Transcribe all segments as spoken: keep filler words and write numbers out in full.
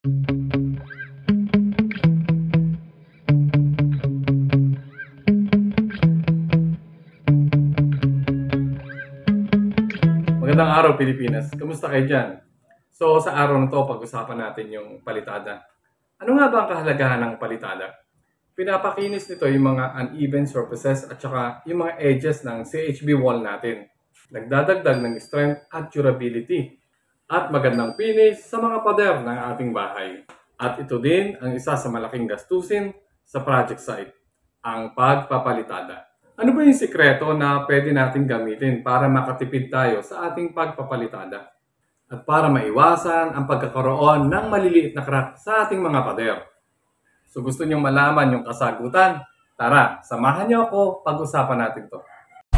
Magandang araw, Pilipinas. Kamusta kayo dyan? So, sa araw na to, pag-usapan natin yung palitada. Ano nga ba ang kahalagahan ng palitada? Pinapakinis nito yung mga uneven surfaces at saka yung mga edges ng C H B wall natin. Nagdadagdag ng strength at durability at magandang finish sa mga pader ng ating bahay. At ito din ang isa sa malaking gastusin sa project site, ang pagpapalitada. Ano ba yung sikreto na pwede natin gamitin para makatipid tayo sa ating pagpapalitada? At para maiwasan ang pagkakaroon ng maliliit na crack sa ating mga pader. So gusto nyong malaman yung kasagutan? Tara, samahan niyo ako pag-usapan natin to.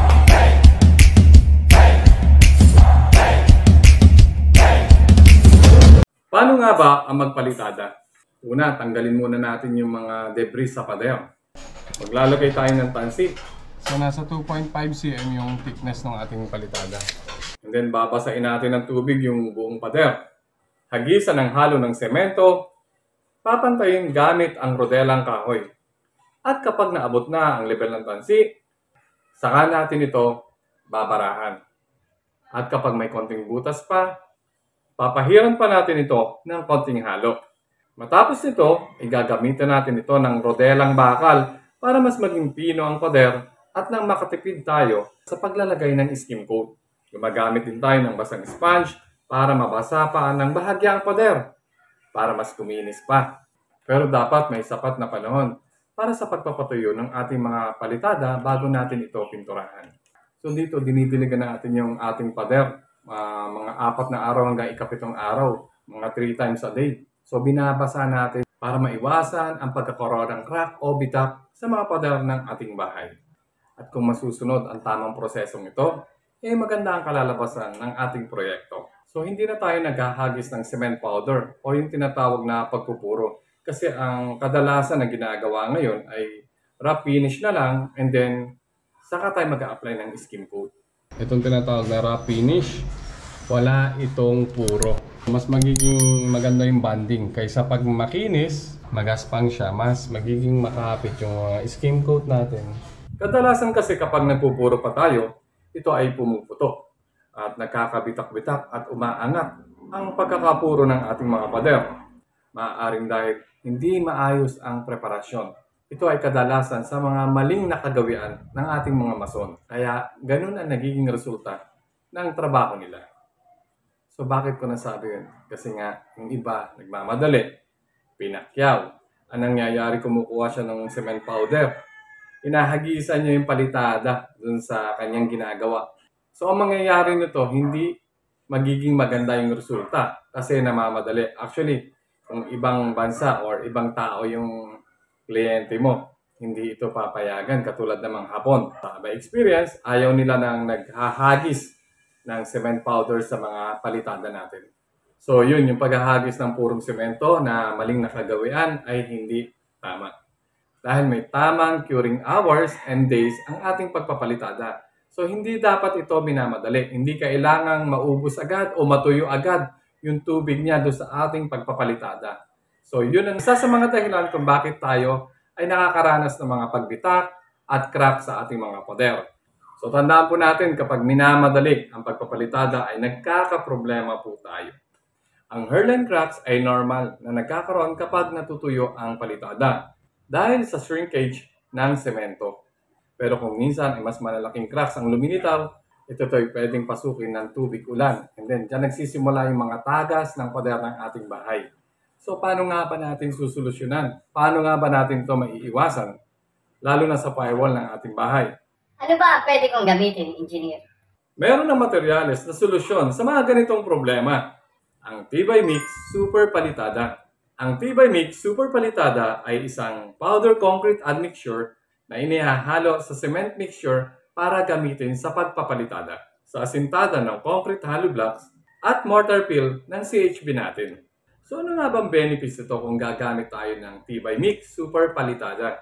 Paano nga ba ang magpalitada? Una, tanggalin muna natin yung mga debris sa pader. Maglalagay tayo ng tansi. So, nasa two point five centimeters yung thickness ng ating palitada. And then, babasain natin ng tubig yung buong pader. Hagisan ng halo ng semento. Papantayin gamit ang rodelang kahoy. At kapag naabot na ang level ng tansi, saka natin ito babarahan. At kapag may konting butas pa, papahiran pa natin ito ng konting halo. Matapos nito, igagamitan natin ito ng rodelang bakal para mas maging pino ang pader at nang makatipid tayo sa paglalagay ng skim coat. Gumagamit din tayo ng basang sponge para mabasa pa ng bahagya ang pader para mas kuminis pa. Pero dapat may sapat na panahon para sa pagpapatuyo ng ating mga palitada bago natin ito pinturahan. So dito dinidiligan natin yung ating pader uh, mga apat na araw hanggang ikapitong araw, mga three times a day. So binabasa natin para maiwasan ang pagkakaroon ng crack o bitak sa mga pader ng ating bahay. At kung masusunod ang tamang prosesong ito, eh maganda ang kalalabasan ng ating proyekto. So hindi na tayo naghahagis ng cement powder o yung tinatawag na pagpupuro. Kasi ang kadalasan na ginagawa ngayon ay wrap finish na lang and then saka tayo mag-a-apply ng skim coat. Itong tinatawag na wrap finish, wala itong puro. Mas magiging maganda yung bonding kaysa pag makinis, magaspang siya, mas magiging makahapit yung uh, skim coat natin. Kadalasan kasi kapag nagpupuro pa tayo, ito ay pumuputok at nagkakabitak-bitak at umaangat ang pagkakapuro ng ating mga pader. Maaaring dahil hindi maayos ang preparasyon. Ito ay kadalasan sa mga maling nakagawian ng ating mga mason. Kaya ganun ang nagiging resulta ng trabaho nila. So bakit ko nasabi yun? Kasi nga, yung iba nagmamadali, pinakyaw. Ang nangyayari, kumukuha siya ng cement powder. Inahagisan niya yung palitada dun sa kanyang ginagawa. So, ang mangyayari nito, hindi magiging maganda yung resulta kasi namamadali. Actually, kung ibang bansa or ibang tao yung kliyente mo, hindi ito papayagan katulad ng mga Hapon. By experience, ayaw nila nang naghahagis ng cement powder sa mga palitada natin. So, yun, yung paghahagis ng purong semento na maling nakagawian ay hindi tama. Dahil may tamang curing hours and days ang ating pagpapalitada. So, hindi dapat ito minamadali. Hindi kailangang maubos agad o matuyo agad yung tubig niya doon sa ating pagpapalitada. So, yun ang isa sa mga dahilan kung bakit tayo ay nakakaranas ng mga pagbitak at crack sa ating mga pader. So, tandaan po natin kapag minamadali ang pagpapalitada ay nagkakaproblema po tayo. Ang hairline cracks ay normal na nagkakaroon kapag natutuyo ang palitada dahil sa shrinkage ng semento. Pero kung minsan ay mas malalaking cracks ang lumilitaw, ito ay pwedeng pasukin ng tubig ulan. And then, dyan nagsisimula yung mga tagas ng pader ng ating bahay. So, paano nga ba natin susolusyonan? Paano nga ba natin ito maiiwasan? Lalo na sa firewall ng ating bahay. Ano ba pwede kong gamitin, engineer? Meron ng materyales na solusyon sa mga ganitong problema. Ang Tibay Mix Super Palitada. Ang Tibay Mix Super Palitada ay isang powder concrete admixture na inihahalo sa cement mixture para gamitin sa pagpapalitada, sa asintada ng concrete hollow blocks at mortar fill ng C H B natin. So ano nga bang benefits ito kung gagamit tayo ng Tibay Mix Super Palitada?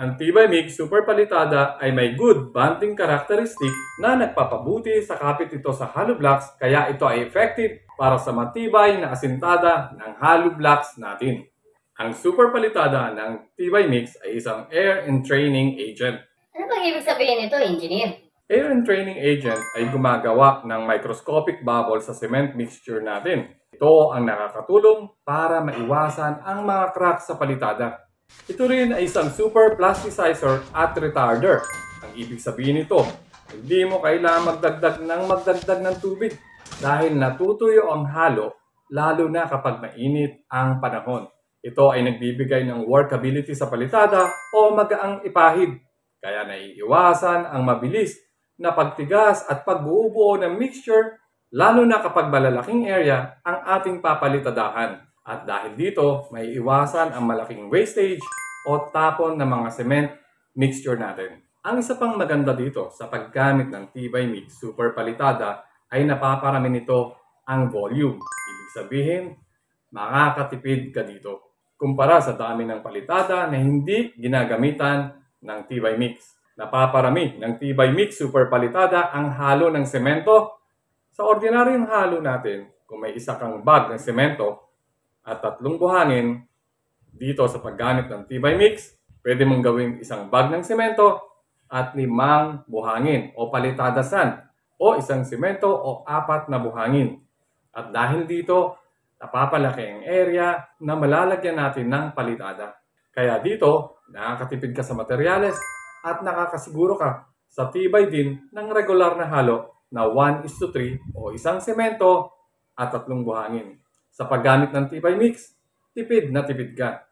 Ang Tibay Mix Super Palitada ay may good bonding characteristic na nagpapabuti sa kapit ito sa hollow blocks, kaya ito ay effective para sa matibay na asintada ng hollow blocks natin. Ang Super Palitada ng Tibay Mix ay isang air entraining agent. Ano bang ibig sabihin nito, engineer? Air entraining agent ay gumagawa ng microscopic bubble sa cement mixture natin. Ito ang nakakatulong para maiwasan ang mga cracks sa palitada. Ito rin ay isang super plasticizer at retarder. Ang ibig sabihin nito, hindi mo kailangan magdagdag ng magdagdag ng tubig dahil natutuyo ang halo lalo na kapag mainit ang panahon. Ito ay nagbibigay ng workability sa palitada o magaang ipahid. Kaya naiiwasan ang mabilis na pagtigas at pagbubuo ng mixture lalo na kapag malalaking area ang ating papalitadahan. At dahil dito, may iwasan ang malaking wastage o tapon ng mga cement mixture natin. Ang isa pang maganda dito sa paggamit ng Tibay Mix Super Palitada ay napaparami nito ang volume. Ibig sabihin, makakatipid ka dito kumpara sa dami ng palitada na hindi ginagamitan ng Tibay Mix. Napaparami ng Tibay Mix Super Palitada ang halo ng semento. Sa ordinaryong halo natin, kung may isa kang bag ng semento at tatlong buhangin, dito sa paggamit ng Tibay Mix, pwede mong gawing isang bag ng semento at limang buhangin o palitadasan o isang semento o apat na buhangin. At dahil dito, napapalaki ang area na malalagyan natin ng palitada. Kaya dito, nakakatipid ka sa materyales at nakakasiguro ka sa tibay din ng regular na halo na one is to three o isang semento at tatlong buhangin. Sa paggamit ng Tibay Mix, tipid na tipid ka.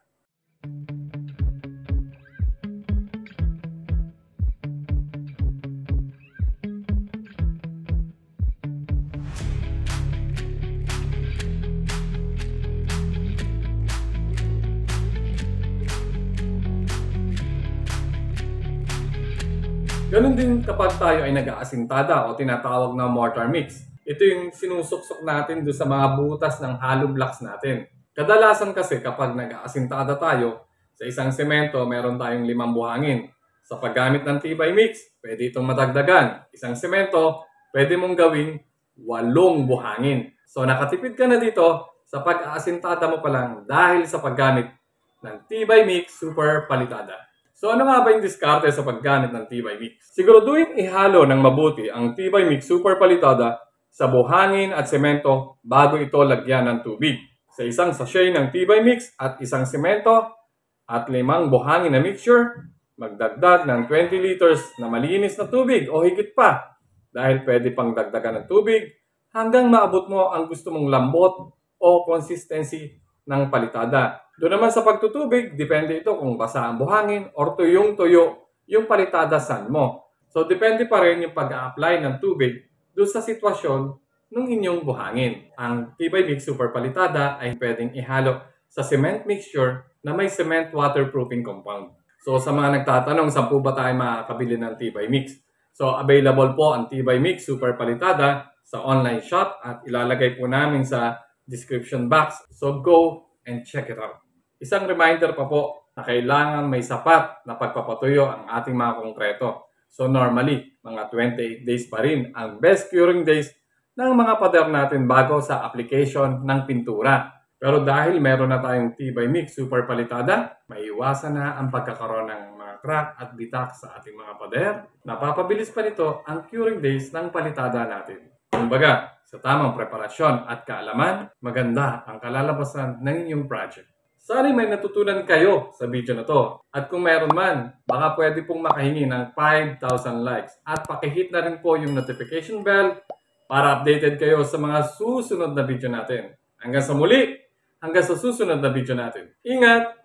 Ganon din kapag tayo ay nag-aasintada o tinatawag na mortar mix. Ito yung sinusuksok natin doon sa mga butas ng hollow blocks natin. Kadalasan kasi kapag nag-aasintada tayo, sa isang semento meron tayong limang buhangin. Sa paggamit ng Tibay Mix, pwede itong madagdagan. Isang semento, pwede mong gawing walong buhangin. So nakatipid ka na dito sa pag-aasintada mo pa lang dahil sa paggamit ng Tibay Mix Super Palitada. So ano nga ba yung diskarte sa paggamit ng Tibay Mix? Siguraduhin ihalo ng mabuti ang Tibay Mix Super Palitada sa buhangin at semento bago ito lagyan ng tubig. Sa isang sachet ng Tibay Mix at isang semento at limang buhangin na mixture, magdagdag ng twenty liters na malinis na tubig o higit pa dahil pwede pang dagdagan ng tubig hanggang maabot mo ang gusto mong lambot o consistency ng palitada. Doon naman sa pagtutubig, depende ito kung basa ang buhangin or tuyong-tuyo yung palitadasan mo. So, depende pa rin yung pag-a-apply ng tubig doon sa sitwasyon ng inyong buhangin. Ang Tibay Mix Super Palitada ay pwedeng ihalo sa cement mixture na may cement waterproofing compound. So, sa mga nagtatanong, saan po ba tayo makakabili ng Tibay Mix? So, available po ang Tibay Mix Super Palitada sa online shop at ilalagay po namin sa description box. So, go and check it out. Isang reminder pa po na kailangan may sapat na pagpapatuyo ang ating mga konkreto. So normally, mga twenty-eight days pa rin ang best curing days ng mga pader natin bago sa application ng pintura. Pero dahil meron na tayong Tibay Mix Super Palitada, maiwasan na ang pagkakaroon ng mga crack at bitak sa ating mga pader. Napapabilis pa nito ang curing days ng palitada natin. Kumbaga, sa tamang preparasyon at kaalaman, maganda ang kalalabasan ng inyong project. Sana may natutunan kayo sa video na to. At kung meron man, baka pwede pong makahingi ng five thousand likes. At pakihit na rin po yung notification bell para updated kayo sa mga susunod na video natin. Hanggang sa muli, hanggang sa susunod na video natin. Ingat!